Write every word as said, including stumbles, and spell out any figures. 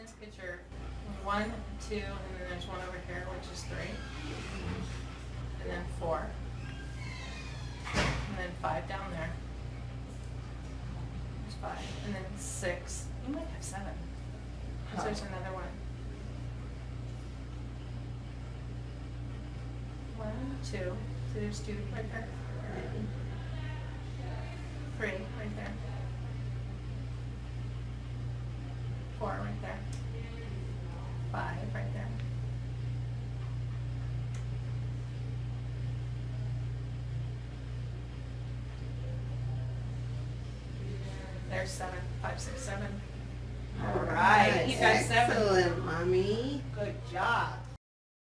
Let's get your one, two, and then there's one over here, which is three. And then four. And then five down there. There's five. And then six. You might have seven. So there's another one. One, two. So there's two right there. Three right there. Four right there. Five right there. There's seven. Five, six, seven. All right. You got seven. Excellent, Mommy. Good job.